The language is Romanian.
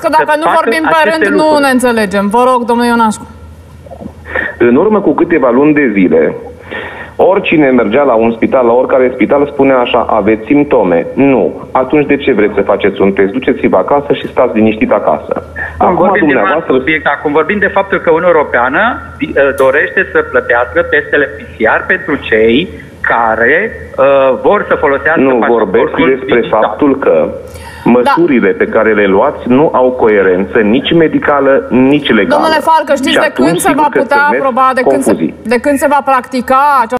că dacă nu vorbim pe rând, nu ne înțelegem. Vă rog, domnule Ionașcu. În urmă cu câteva luni de zile, oricine mergea la un spital, la oricare spital, spunea așa: aveți simptome? Nu. Atunci de ce vreți să faceți un test? Duceți-vă acasă și stați liniștit acasă. Acum vorbim de faptul că Uniunea Europeană dorește să plătească testele PCR pentru cei care vor să folosească. Nu, vorbesc despre faptul că măsurile pe care le luați nu au coerență nici medicală, nici legală. Domnule Falcă, știți de când se va putea aproba, de când se va practica